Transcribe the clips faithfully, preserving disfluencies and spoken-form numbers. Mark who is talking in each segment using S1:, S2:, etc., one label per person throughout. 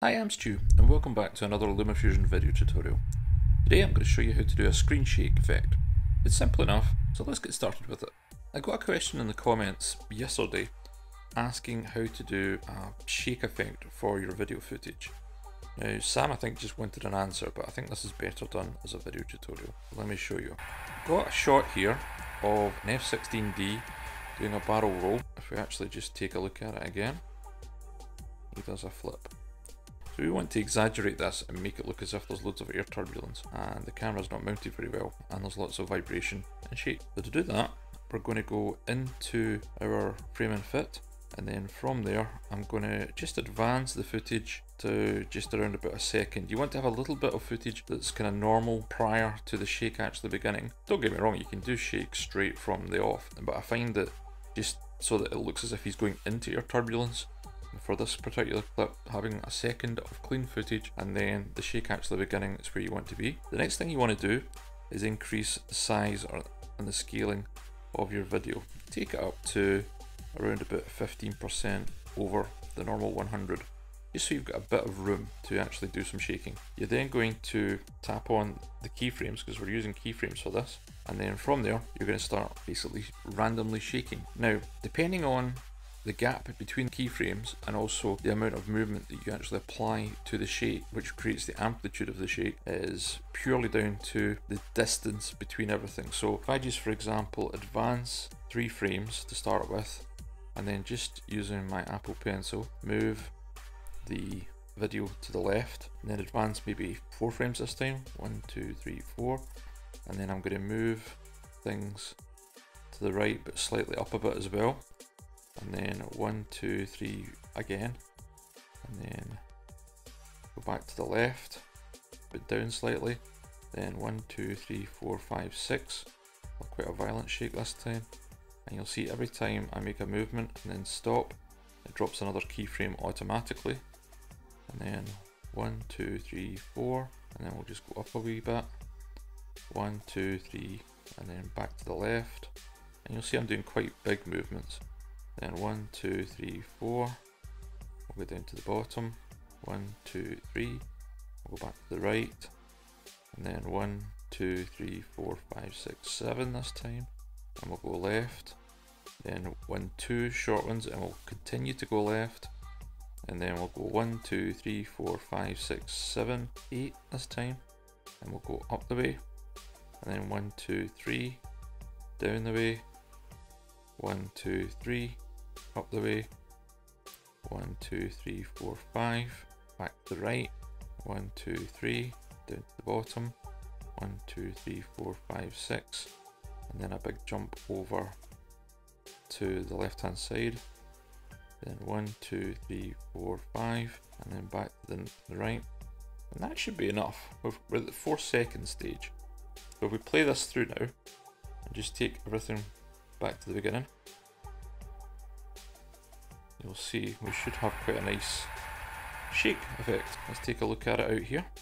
S1: Hi, I'm Stu, and welcome back to another LumaFusion video tutorial. Today I'm going to show you how to do a screen shake effect. It's simple enough, so let's get started with it. I got a question in the comments yesterday asking how to do a shake effect for your video footage. Now Sam I think just wanted an answer, but I think this is better done as a video tutorial. Let me show you. I've got a shot here of an F sixteen D doing a barrel roll. If we actually just take a look at it again, he does a flip. So we want to exaggerate this and make it look as if there's loads of air turbulence and the camera's not mounted very well and there's lots of vibration and shake. So to do that, we're going to go into our frame and fit, and then from there I'm going to just advance the footage to just around about a second. You want to have a little bit of footage that's kind of normal prior to the shake actually beginning. Don't get me wrong, you can do shake straight from the off, but I find that just so that it looks as if he's going into air turbulence, for this particular clip, having a second of clean footage and then the shake actually beginning is where you want to be. The next thing you want to do is increase the size or and the scaling of your video. Take it up to around about fifteen percent over the normal one hundred, just so you've got a bit of room to actually do some shaking. You're then going to tap on the keyframes, because we're using keyframes for this, and then from there you're going to start basically randomly shaking. Now, depending on the gap between keyframes and also the amount of movement that you actually apply to the shake, which creates the amplitude of the shake, is purely down to the distance between everything. So if I just, for example, advance three frames to start with, and then just using my Apple Pencil, move the video to the left, and then advance maybe four frames this time, one, two, three, four, and then I'm going to move things to the right but slightly up a bit as well. And then one, two, three again, and then go back to the left, but down slightly, then one, two, three, four, five, six, quite a violent shake this time, and you'll see every time I make a movement and then stop, it drops another keyframe automatically, and then one, two, three, four, and then we'll just go up a wee bit, one, two, three, and then back to the left, and you'll see I'm doing quite big movements. Then one, two, three, four, we'll go down to the bottom, one, two, three, we'll go back to the right, and then one, two, three, four, five, six, seven this time, and we'll go left, then one, two short ones, and we'll continue to go left, and then we'll go one, two, three, four, five, six, seven, eight this time, and we'll go up the way, and then one, two, three, down the way, one, two, three, up the way, one, two, three, four, five, back to the right, one, two, three, down to the bottom, one, two, three, four, five, six, and then a big jump over to the left hand side, then one, two, three, four, five, and then back to the, the right, and that should be enough. We're at the four second stage. So if we play this through now and just take everything back to the beginning, you'll see we should have quite a nice shake effect. Let's take a look at it out here.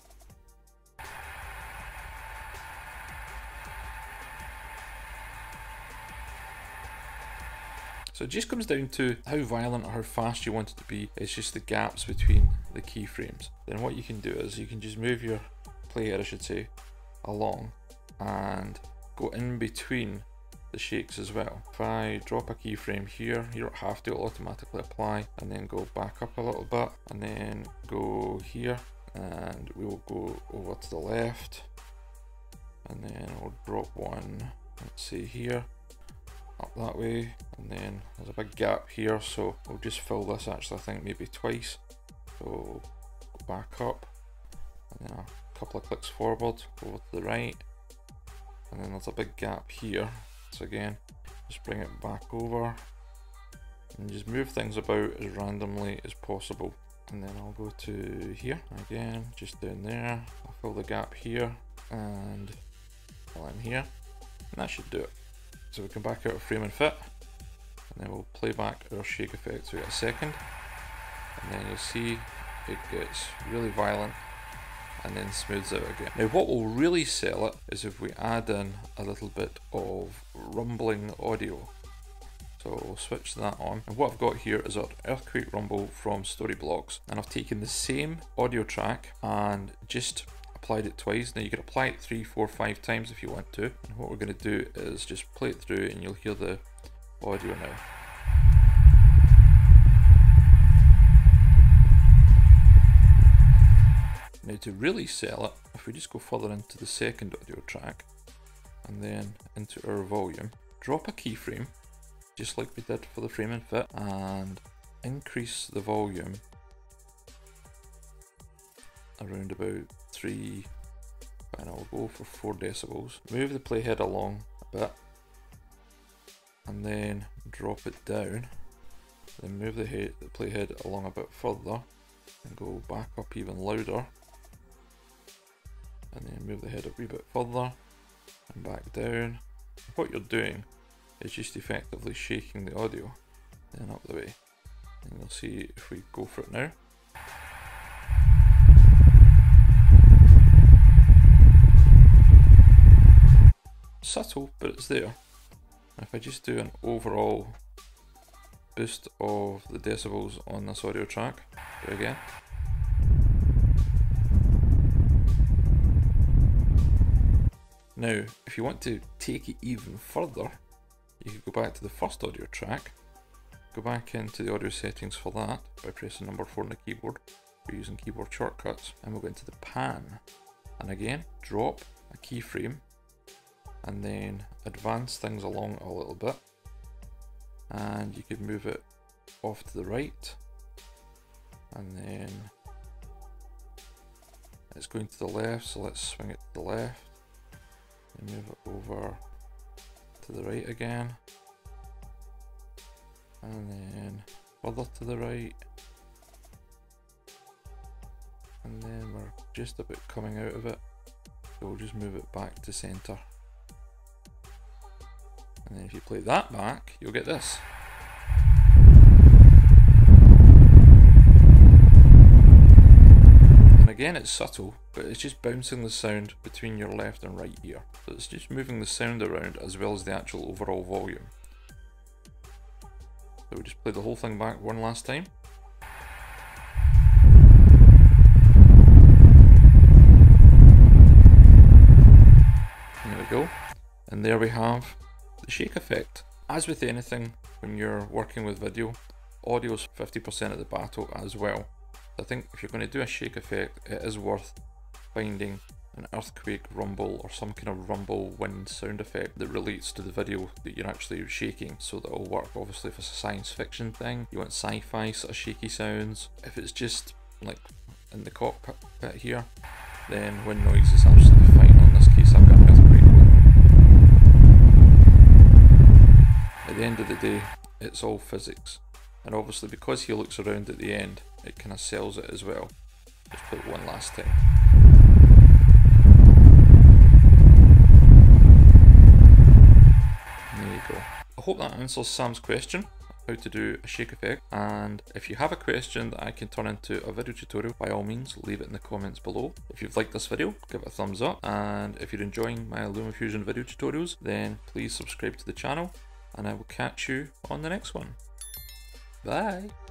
S1: So it just comes down to how violent or how fast you want it to be. It's just the gaps between the keyframes. Then what you can do is you can just move your player, I should say, along and go in between the shakes as well. If I drop a keyframe here, you don't have to, it'll automatically apply, and then go back up a little bit, and then go here, and we will go over to the left, and then we'll drop one, let's see here, up that way, and then there's a big gap here, so we'll just fill this actually, I think maybe twice. So we'll go back up, and then a couple of clicks forward, over to the right, and then there's a big gap here. So again, just bring it back over and just move things about as randomly as possible. And then I'll go to here again, just down there. I'll fill the gap here and fill in here, and that should do it. So we can back out of frame and fit, and then we'll play back our shake effect. So we get a second, and then you'll see it gets really violent and then smooths out again. Now what will really sell it is if we add in a little bit of rumbling audio. So we'll switch that on. And what I've got here is our earthquake rumble from Storyblocks. And I've taken the same audio track and just applied it twice. Now you can apply it three, four, five times if you want to. And what we're going to do is just play it through and you'll hear the audio now. Now to really sell it, if we just go further into the second audio track and then into our volume, drop a keyframe just like we did for the frame and fit and increase the volume around about three, and I'll go for four decibels. Move the playhead along a bit and then drop it down, then move the, head, the playhead along a bit further and go back up even louder, and then move the head a wee bit further and back down. What you're doing is just effectively shaking the audio, then up the way. And you'll see if we go for it now. Subtle, but it's there. If I just do an overall boost of the decibels on this audio track, do it again. Now, if you want to take it even further, you could go back to the first audio track, go back into the audio settings for that by pressing number four on the keyboard. We're using keyboard shortcuts, and we'll go into the pan, and again drop a keyframe and then advance things along a little bit, and you could move it off to the right, and then it's going to the left, so let's swing it to the left and move it over to the right again, and then further to the right, and then we're just about coming out of it, so we'll just move it back to center. And then if you play that back, you'll get this. And again, it's subtle, but it's just bouncing the sound between your left and right ear. So it's just moving the sound around as well as the actual overall volume. So we just play the whole thing back one last time. There we go. And there we have the shake effect. As with anything, when you're working with video, audio is fifty percent of the battle as well. I think if you're going to do a shake effect, it is worth finding an earthquake rumble or some kind of rumble wind sound effect that relates to the video that you're actually shaking, so that it'll work. Obviously if it's a science fiction thing, you want sci-fi sort of shaky sounds. If it's just like in the cockpit here, then wind noise is absolutely fine. In this case I've got an earthquake one. At the end of the day, it's all physics, and obviously because he looks around at the end, it kind of sells it as well. Let's play it one last time. There you go. I hope that answers Sam's question, how to do a shake effect, and if you have a question that I can turn into a video tutorial, by all means leave it in the comments below. If you've liked this video, give it a thumbs up, and if you're enjoying my LumaFusion video tutorials, then please subscribe to the channel, and I will catch you on the next one. Bye!